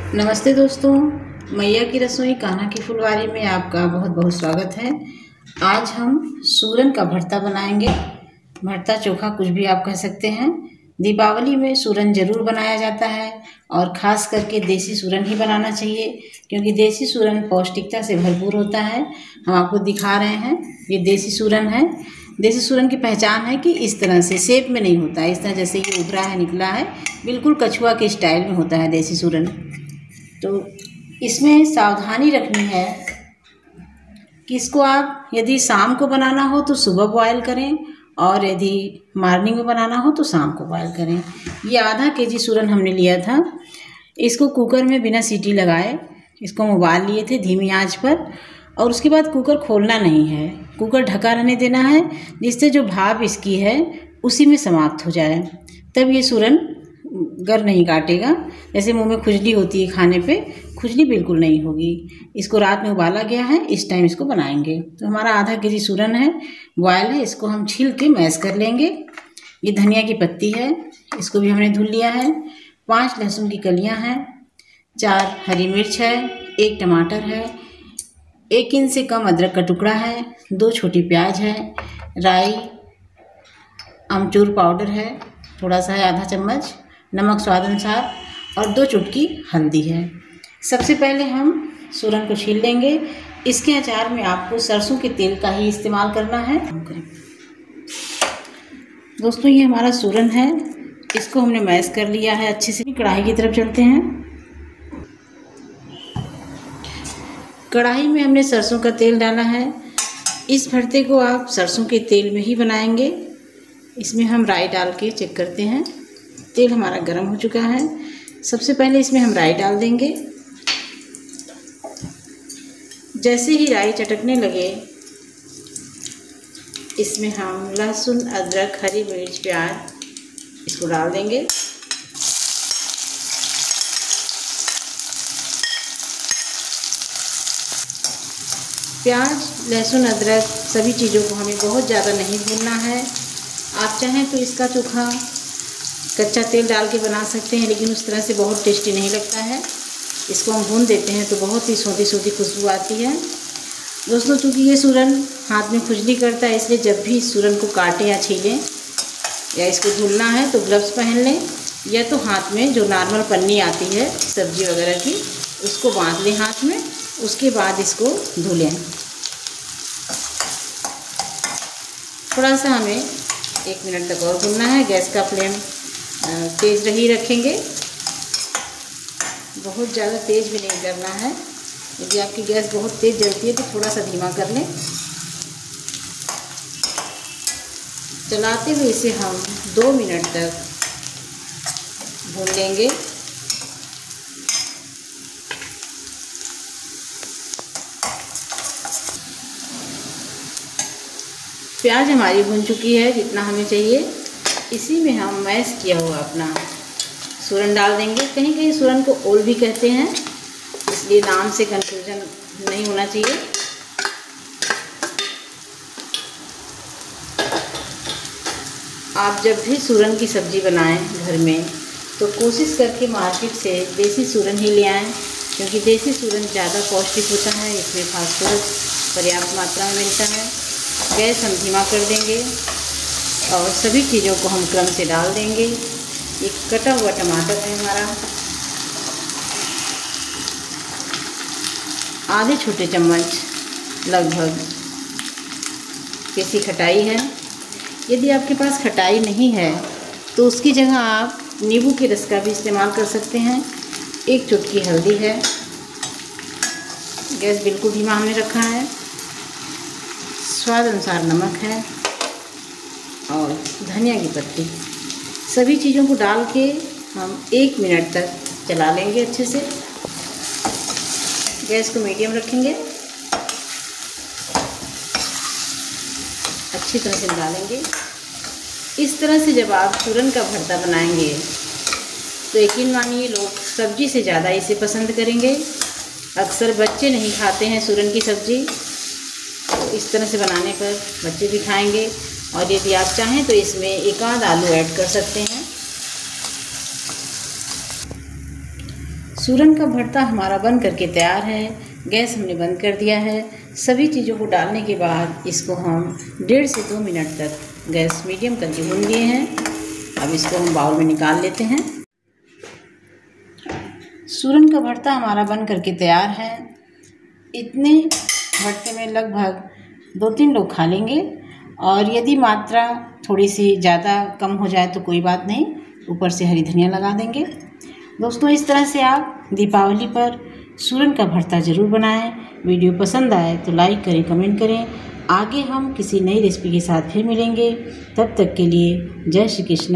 नमस्ते दोस्तों, मैया की रसोई कान्हा की फुलवारी में आपका बहुत बहुत स्वागत है। आज हम सूरन का भरता बनाएंगे। भरता चोखा कुछ भी आप कह सकते हैं। दीपावली में सूरन ज़रूर बनाया जाता है और ख़ास करके देसी सूरन ही बनाना चाहिए, क्योंकि देसी सूरन पौष्टिकता से भरपूर होता है। हम आपको दिखा रहे हैं, ये देसी सूरन है। देसी सूरन की पहचान है कि इस तरह से शेप में नहीं होता है, इस तरह जैसे ये उभरा है, निकला है, बिल्कुल कछुआ के स्टाइल में होता है देसी सूरन। तो इसमें सावधानी रखनी है कि इसको आप यदि शाम को बनाना हो तो सुबह बॉयल करें, और यदि मॉर्निंग में बनाना हो तो शाम को बॉयल करें। ये आधा केजी सूरन हमने लिया था। इसको कुकर में बिना सीटी लगाए इसको हम उबाल लिए थे धीमी आंच पर, और उसके बाद कुकर खोलना नहीं है, कुकर ढका रहने देना है, जिससे जो भाप इसकी है उसी में समाप्त हो जाए। तब ये सूरन गर नहीं काटेगा। जैसे मुंह में खुजली होती है खाने पे, खुजली बिल्कुल नहीं होगी। इसको रात में उबाला गया है, इस टाइम इसको बनाएंगे। तो हमारा आधा केजी सूरन है, बॉयल है, इसको हम छील के मैश कर लेंगे। ये धनिया की पत्ती है, इसको भी हमने धुल लिया है। 5 लहसुन की कलियां हैं, 4 हरी मिर्च है, 1 टमाटर है, 1 इंच से कम अदरक का टुकड़ा है, 2 छोटी प्याज है, राई, अमचूर पाउडर है, थोड़ा सा है, आधा चम्मच, नमक स्वाद अनुसार, और 2 चुटकी हल्दी है। सबसे पहले हम सूरन को छील लेंगे। इसके अचार में आपको सरसों के तेल का ही इस्तेमाल करना है। दोस्तों, ये हमारा सूरन है, इसको हमने मैश कर लिया है अच्छे से। कढ़ाई की तरफ चलते हैं। कढ़ाई में हमने सरसों का तेल डाला है। इस भरते को आप सरसों के तेल में ही बनाएंगे। इसमें हम राई डाल के चेक करते हैं। तेल हमारा गर्म हो चुका है। सबसे पहले इसमें हम राई डाल देंगे। जैसे ही राई चटकने लगे, इसमें हम लहसुन, अदरक, हरी मिर्च, प्याज इसको डाल देंगे। प्याज, लहसुन, अदरक सभी चीज़ों को हमें बहुत ज़्यादा नहीं भूनना है। आप चाहें तो इसका चोखा कच्चा तेल डाल के बना सकते हैं, लेकिन उस तरह से बहुत टेस्टी नहीं लगता है। इसको हम भून देते हैं तो बहुत ही सोंधी सोंधी खुशबू आती है। दोस्तों, चूँकि ये सूरन हाथ में खुजली करता है, इसलिए जब भी इस सूरन को काटें या छीलें या इसको धुलना है तो ग्लव्स पहन लें, या तो हाथ में जो नॉर्मल पन्नी आती है सब्जी वगैरह की, उसको बांध लें हाथ में, उसके बाद इसको धुलें। थोड़ा सा हमें 1 मिनट तक और भूनना है। गैस का फ्लेम तेज़ ही रखेंगे, बहुत ज़्यादा तेज़ भी नहीं करना है। यदि आपकी गैस बहुत तेज़ जलती है तो थोड़ा सा धीमा कर लें। चलाते हुए इसे हम 2 मिनट तक भून लेंगे। प्याज हमारी भुन चुकी है जितना हमें चाहिए। इसी में हम मैश किया हुआ अपना सूरन डाल देंगे। कहीं कहीं सूरन को ओल भी कहते हैं, इसलिए नाम से कंफ्यूजन नहीं होना चाहिए। आप जब भी सूरन की सब्ज़ी बनाएं घर में तो कोशिश करके मार्केट से देसी सूरन ही ले आएँ, क्योंकि देसी सूरन ज़्यादा पौष्टिक होता है। इसमें फास्फोरस पर्याप्त मात्रा में मिलता है। गैस हम धीमा कर देंगे और सभी चीज़ों को हम क्रम से डाल देंगे। एक कटा हुआ टमाटर है हमारा, आधे छोटे चम्मच लगभग कैसी खटाई है। यदि आपके पास खटाई नहीं है तो उसकी जगह आप नींबू के रस का भी इस्तेमाल कर सकते हैं। 1 चुटकी हल्दी है। गैस बिल्कुल धीमा हमने रखा है। स्वाद अनुसार नमक है और धनिया की पत्ती। सभी चीज़ों को डाल के हम 1 मिनट तक चला लेंगे अच्छे से। गैस को मीडियम रखेंगे, अच्छी तरह से मिला लेंगे। इस तरह से जब आप सूरन का भरता बनाएंगे तो यकीन मानिए लोग सब्जी से ज़्यादा इसे पसंद करेंगे। अक्सर बच्चे नहीं खाते हैं सूरन की सब्ज़ी, तो इस तरह से बनाने पर बच्चे भी खाएंगे। और यदि आप चाहें तो इसमें 1 आध आलू ऐड कर सकते हैं। सूरन का भरता हमारा बन करके तैयार है। गैस हमने बंद कर दिया है। सभी चीज़ों को डालने के बाद इसको हम 1.5 से 2 मिनट तक गैस मीडियम करके भून लिए हैं। अब इसको हम बाउल में निकाल लेते हैं। सूरन का भरता हमारा बन करके तैयार है। इतने भरते में लगभग 2-3 लोग खा लेंगे, और यदि मात्रा थोड़ी सी ज़्यादा कम हो जाए तो कोई बात नहीं, ऊपर से हरी धनिया लगा देंगे। दोस्तों, इस तरह से आप दीपावली पर सूरन का भरता ज़रूर बनाएं। वीडियो पसंद आए तो लाइक करें, कमेंट करें। आगे हम किसी नई रेसिपी के साथ फिर मिलेंगे। तब तक के लिए जय श्री कृष्ण।